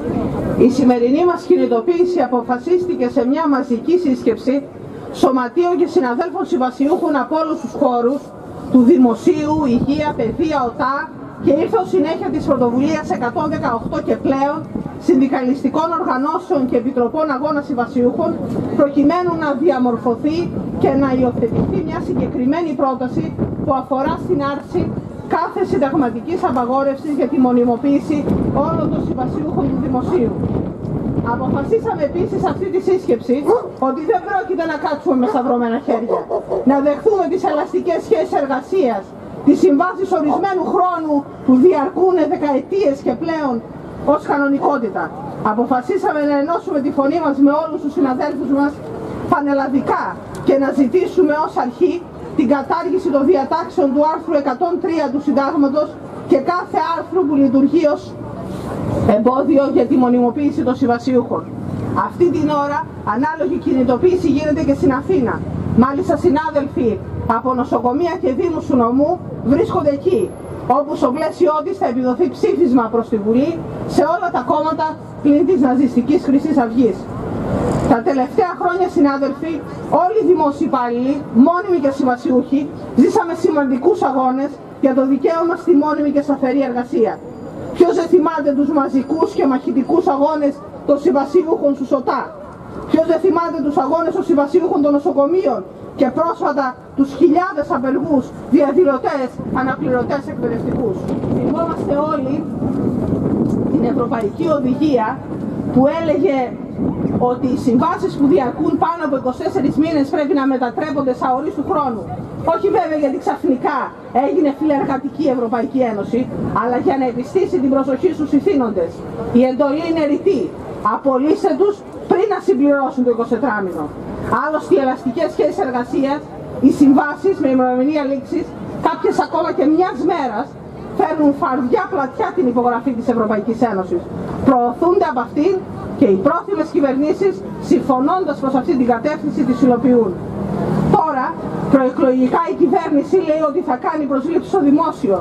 Η σημερινή μας κινητοποίηση αποφασίστηκε σε μια μαζική σύσκεψη σωματείων και συναδέλφων συμβασιούχων από όλους τους χώρους του δημοσίου, υγεία, παιδεία, ΟΤΑ και ήρθε ως συνέχεια της πρωτοβουλίας 118 και πλέον συνδικαλιστικών οργανώσεων και επιτροπών αγώνα συμβασιούχων προκειμένου να διαμορφωθεί και να υιοθετηθεί μια συγκεκριμένη πρόταση που αφορά στην άρση κάθε συνταγματικής απαγόρευσης για τη μονιμοποίηση όλων των συμβασιούχων του δημοσίου. Αποφασίσαμε επίσης αυτή τη σύσκεψη ότι δεν πρόκειται να κάτσουμε με σταυρωμένα χέρια, να δεχθούμε τις ελαστικές σχέσεις εργασίας, τις συμβάσεις ορισμένου χρόνου που διαρκούν δεκαετίες και πλέον ως κανονικότητα. Αποφασίσαμε να ενώσουμε τη φωνή μας με όλους τους συναδέλφους μας πανελλαδικά και να ζητήσουμε ως αρχή την κατάργηση των διατάξεων του άρθρου 103 του Συντάγματος και κάθε άρθρο που λειτουργεί ως εμπόδιο για τη μονιμοποίηση των συμβασιούχων. Αυτή την ώρα ανάλογη κινητοποίηση γίνεται και στην Αθήνα. Μάλιστα συνάδελφοι από νοσοκομεία και δήμους του νομού βρίσκονται εκεί, όπου στο πλαίσιό της θα επιδοθεί ψήφισμα προς τη Βουλή σε όλα τα κόμματα πλην της ναζιστικής Χρυσής Αυγής. Τα τελευταία χρόνια, συνάδελφοι, όλοι οι δημόσιοι υπάλληλοι, μόνιμοι και συμβασιούχοι, ζήσαμε σημαντικούς αγώνες για το δικαίωμα στη μόνιμη και σταθερή εργασία. Ποιος δεν θυμάται τους μαζικούς και μαχητικούς αγώνες των συμβασιούχων στους ΟΤΑ? Ποιος δεν θυμάται τους αγώνες των συμβασιούχων των νοσοκομείων και πρόσφατα τους χιλιάδες απεργούς, διαδηλωτές, αναπληρωτές εκπαιδευτικούς? Θυμόμαστε όλοι την Ευρωπαϊκή Οδηγία που έλεγε ότι οι συμβάσεις που διαρκούν πάνω από 24 μήνες πρέπει να μετατρέπονται σε αορίστου χρόνου. Όχι βέβαια γιατί ξαφνικά έγινε φιλεργατική Ευρωπαϊκή Ένωση, αλλά για να επιστήσει την προσοχή στους ηθήνοντες. Η εντολή είναι ρητή. Απολύστε τους πριν να συμπληρώσουν το 24μηνο. Άλλωστε οι ελαστικές σχέσεις εργασίας, οι συμβάσεις με ημερομηνία λήξης, κάποιες ακόμα και μιας μέρας, φέρνουν φαρδιά πλατιά την υπογραφή της Ευρωπαϊκής Ένωσης. Προωθούνται από αυτήν και οι πρόθυμες κυβερνήσεις, συμφωνώντας προς αυτή την κατεύθυνση, τις υλοποιούν. Τώρα, προεκλογικά η κυβέρνηση λέει ότι θα κάνει προσλήψεις στο δημόσιο.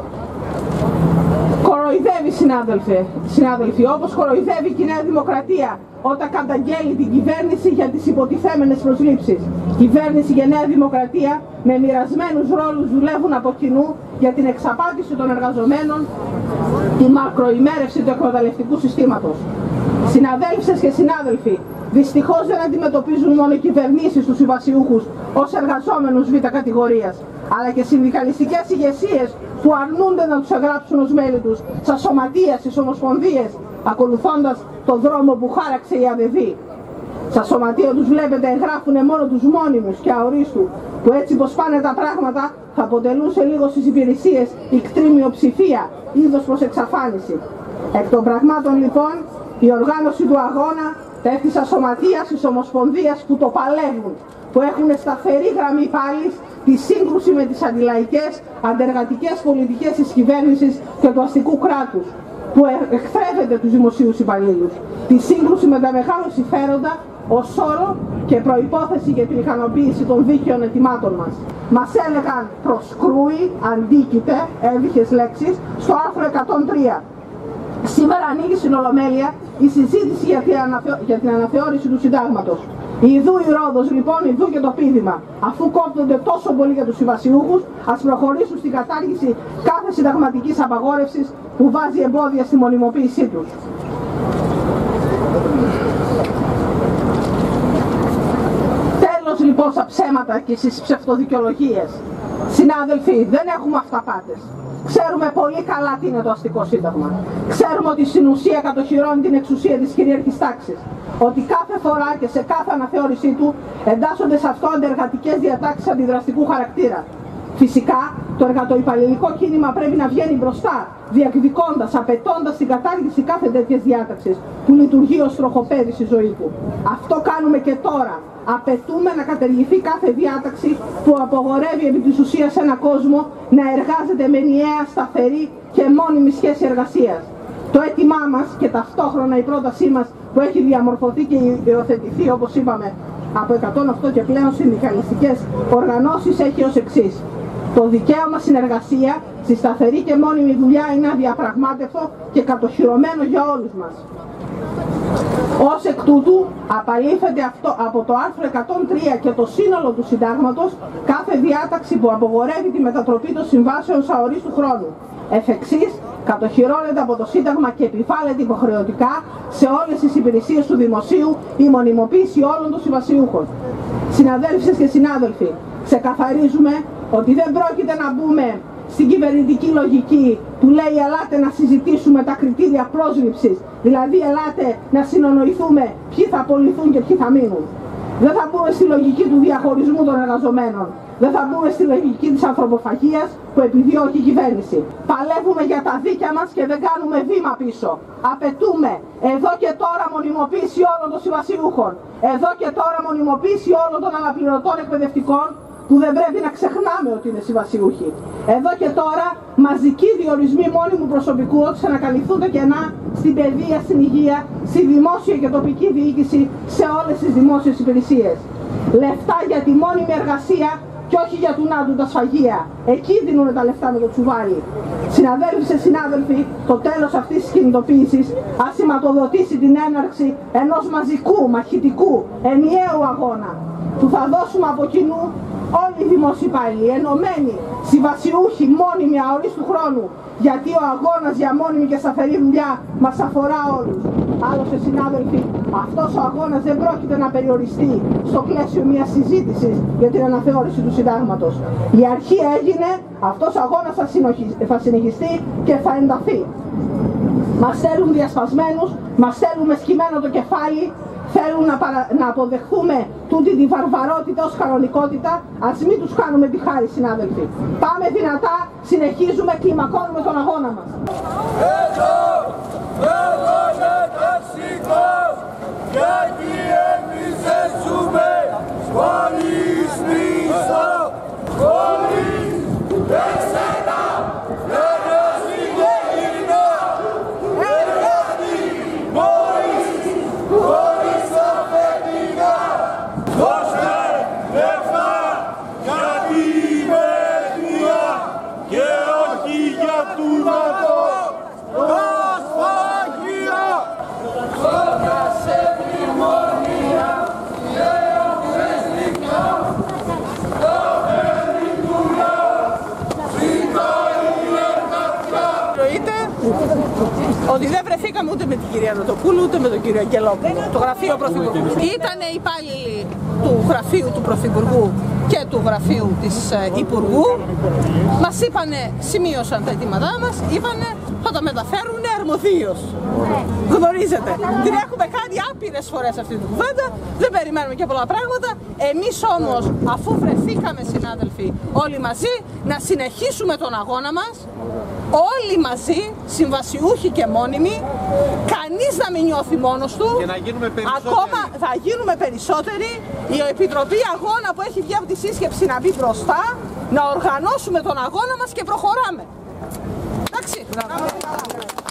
Κοροϊδεύει, συνάδελφοι, όπως κοροϊδεύει και η Νέα Δημοκρατία όταν καταγγέλει την κυβέρνηση για τις υποτιθέμενες προσλήψεις. Κυβέρνηση και Νέα Δημοκρατία με μοιρασμένους ρόλους δουλεύουν από κοινού για την εξαπάτηση των εργαζομένων, τη μακροημέρευση του εκμεταλλευτικού συστήματος. Συναδέλφισες και συνάδελφοι, δυστυχώς δεν αντιμετωπίζουν μόνο οι κυβερνήσεις τους συμβασιούχους ως εργαζόμενους β' κατηγορίας, αλλά και συνδικαλιστικές ηγεσίες που αρνούνται να τους εγγράψουν ως μέλη τους στα σωματεία, στις ομοσπονδίες, ακολουθώντας τον δρόμο που χάραξε η ΑΔΔ. Στα σωματεία τους βλέπετε εγγράφουν μόνο τους μόνιμους και αορίστου, που έτσι πως πάνε τα πράγματα θα αποτελούν σε λίγο στις υπηρεσίες ικτρή μειοψηφία, είδος προς εξαφάνιση. Εκ των πραγμάτων λοιπόν, η οργάνωση του αγώνα πέφτει στα σωματεία, στις ομοσπονδίες που το παλεύουν, που έχουν σταθερή γραμμή πάλι τη σύγκρουση με τις αντιλαϊκές, αντεργατικές πολιτικές της κυβέρνησης και του αστικού κράτους, που εχθρεύεται τους δημοσίους υπαλλήλους, τη σύγκρουση με τα μεγάλα συμφέροντα ως όρο και προϋπόθεση για την ικανοποίηση των δίκαιων αιτημάτων μας. Μας έλεγαν προσκρούει, αντίκειται, έβυχες λέξεις, στο άρθρο 103. Σήμερα ανοίγει στην Ολομέλεια η συζήτηση για την αναθεώρηση του Συντάγματος. Ιδού η Ρόδος λοιπόν, ιδού και το πείδημα. Αφού κόπτονται τόσο πολύ για τους συμβασιούχους, ας προχωρήσουν στην κατάργηση κάθε συνταγματικής απαγόρευσης που βάζει εμπόδια στη μονιμοποίησή τους. Τέλος λοιπόν στα ψέματα και στις ψευτοδικαιολογίες. Συνάδελφοι, δεν έχουμε αυταπάτες. Ξέρουμε πολύ καλά τι είναι το αστικό σύνταγμα. Ξέρουμε ότι στην ουσία κατοχυρώνει την εξουσία της κυρίαρχης τάξης. Ότι κάθε φορά και σε κάθε αναθεώρησή του εντάσσονται σε αυτό αντεργατικές διατάξεις αντιδραστικού χαρακτήρα. Φυσικά, το εργατοϊπαλληλικό κίνημα πρέπει να βγαίνει μπροστά, διεκδικώντας, απαιτώντας την κατάργηση κάθε τέτοιας διάταξης που λειτουργεί ως τροχοπέδι στη ζωή του. Αυτό κάνουμε και τώρα. Απαιτούμε να καταργηθεί κάθε διάταξη που απογορεύει επί της ουσίας σε έναν κόσμο να εργάζεται με ενιαία, σταθερή και μόνιμη σχέση εργασίας. Το αίτημά μας και ταυτόχρονα η πρότασή μας που έχει διαμορφωθεί και υιοθετηθεί, όπως είπαμε, από 108 και πλέον συνδικαλιστικές οργανώσεις έχει ως εξής. Το δικαίωμα στην εργασία, στη σταθερή και μόνιμη δουλειά είναι αδιαπραγμάτευτο και κατοχυρωμένο για όλους μας. Ως εκ τούτου απαλήφεται από το άρθρο 103 και το σύνολο του συντάγματος κάθε διάταξη που απογορεύει τη μετατροπή των συμβάσεων αορίστου χρόνου. Εφ' εξής, κατοχυρώνεται από το Σύνταγμα και επιβάλλεται υποχρεωτικά σε όλες τις υπηρεσίες του δημοσίου η μονιμοποίηση όλων των συμβασιούχων. Συναδέλφισες και συνάδελφοι, ξεκαθαρίζουμε ότι δεν πρόκειται να μπούμε στην κυβερνητική λογική που λέει ελάτε να συζητήσουμε τα κριτήρια πρόσληψης, δηλαδή ελάτε να συνονοηθούμε ποιοι θα απολυθούν και ποιοι θα μείνουν. Δεν θα μπούμε στη λογική του διαχωρισμού των εργαζομένων. Δεν θα μπούμε στη λογική της ανθρωποφαγίας που επιδιώκει η κυβέρνηση. Παλεύουμε για τα δίκαια μας και δεν κάνουμε βήμα πίσω. Απαιτούμε εδώ και τώρα μονιμοποίηση όλων των συμβασιούχων. Εδώ και τώρα μονιμοποίηση όλων των αναπληρωτών εκπαιδευτικών, που δεν πρέπει να ξεχνάμε ότι είναι συμβασιούχοι. Εδώ και τώρα μαζικοί διορισμοί μόνιμου προσωπικού ώστε να καλυφθούν τα κενά στην παιδεία, στην υγεία, στη δημόσια και τοπική διοίκηση, σε όλες τις δημόσιες υπηρεσίες. Λεφτά για τη μόνιμη εργασία και όχι για του νάτου τα σφαγεία. Εκεί δίνουν τα λεφτά με το τσουβάλι. Συναδέλφοι, συνάδελφοι, το τέλος αυτής της κινητοποίησης ας σηματοδοτήσει την έναρξη ενός μαζικού, μαχητικού, ενιαίου αγώνα που θα δώσουμε από κοινού όλοι οι δημόσιοι υπάλληλοι, ενωμένοι, συμβασιούχοι, μόνιμοι αορίστου χρόνου, γιατί ο αγώνας για μόνιμη και σταθερή δουλειά μας αφορά όλους. Άλλωστε, συνάδελφοι, αυτός ο αγώνας δεν πρόκειται να περιοριστεί στο πλαίσιο μιας συζήτησης για την αναθεώρηση του συντάγματος. Η αρχή έγινε, αυτός ο αγώνας θα συνεχιστεί και θα ενταθεί. Μας θέλουν διασπασμένους, μας θέλουν με σκυμμένο το κεφάλι, θέλουν να αποδεχθούμε τούτη τη βαρβαρότητα ως κανονικότητα. Ας μην τους κάνουμε τη χάρη, συνάδελφοι. Πάμε δυνατά, συνεχίζουμε, κλιμακώνουμε τον αγώνα μας. Εδώ είναι ταξικός, γιατί εμείς δεν ζούμε χωρίς μισθό, χωρίς εσένα, δεν έζηγε γυρνά, εργάτη, χωρίς αφεντικά, δώστε λεφτά για την παιδεία και όχι για του ΝΑΤΟ. Ότι δεν βρεθήκαμε ούτε με την κυρία Νοτοπούλου ούτε με τον κύριο Αγγελόπουλο, το γραφείο Πρωθυπουργού. Ήτανε υπάλληλοι του γραφείου του Πρωθυπουργού και του γραφείου της Υπουργού. Μας είπανε, σημείωσαν τα αιτήματά μας, είπανε θα τα μεταφέρουν αρμοδίως. Γνωρίζετε, την έχουμε κάνει άπειρες φορές αυτή την κουβέντα, δεν περιμένουμε και πολλά πράγματα. Εμείς όμως, αφού βρεθήκαμε, συνάδελφοι, όλοι μαζί, να συνεχίσουμε τον αγώνα μας, όλοι μαζί, συμβασιούχοι και μόνιμοι, κανείς να μην νιώθει μόνος του. Και να γίνουμε περισσότεροι. Ακόμα θα γίνουμε περισσότεροι. Η Επιτροπή Αγώνα που έχει βγει από τη σύσκεψη να μπει μπροστά, να οργανώσουμε τον αγώνα μας και προχωράμε. Εντάξει.